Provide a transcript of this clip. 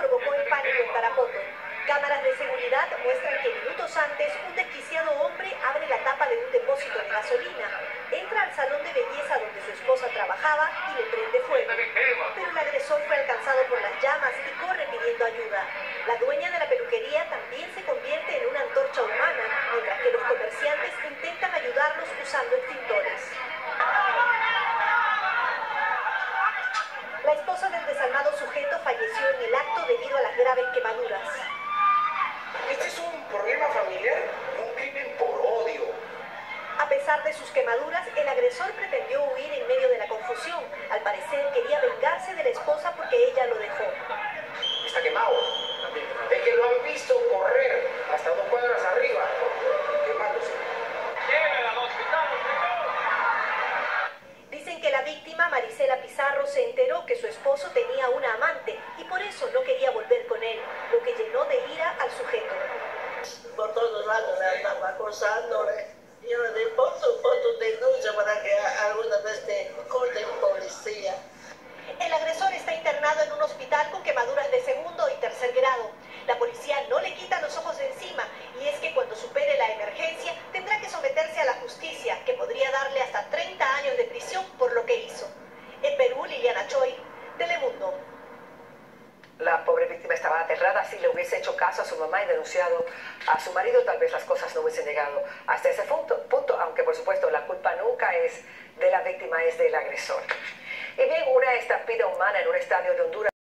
provocó el pánico en Tarapoto. Cámaras de seguridad muestran que minutos antes un desquiciado hombre abre la tapa de un depósito de gasolina, entra al salón de belleza donde su esposa trabajaba y le prende fuego. Pero el agresor fue alcanzado por las llamas y corre pidiendo ayuda. La dueña de la peluquería también se convierte en una antorcha humana, mientras que los comerciantes intentan ayudarlos usando extintores. La esposa del desalmado sujeto falleció en el acto debido a las graves quemaduras. Este es un problema familiar, un crimen por odio. A pesar de sus quemaduras, el agresor pretendió huir en medio de la confusión. Al parecer quería vengarse de la esposa porque ella lo dejó. Está quemado. Es que lo han visto correr hasta 2 cuadras arriba, quemándose. ¡Llévenla al hospital! Dicen que la víctima, Marisela Pizarro, se enteró que su esposo tenía una amante y por eso no quería volver con él, lo que llenó de ira al sujeto. Por todos lados me andaba acosándole. Yo le di pon tu denuncia para que alguna vez te corten policía. El agresor está internado en un hospital con quemaduras de segundo y tercer grado. La policía no le quita los ojos de encima y es que cuando supere la emergencia tendrá que someterse a la justicia, que podría darle hasta 30 años de prisión por lo que hizo. En Perú, Liliana Choi, Telemundo. La pobre víctima estaba aterrada. Si le hubiese hecho caso a su mamá y denunciado a su marido, tal vez las cosas no hubiesen llegado hasta ese punto, aunque por supuesto la culpa nunca es de la víctima, es del agresor. Y bien, una estampida humana en un estadio de Honduras.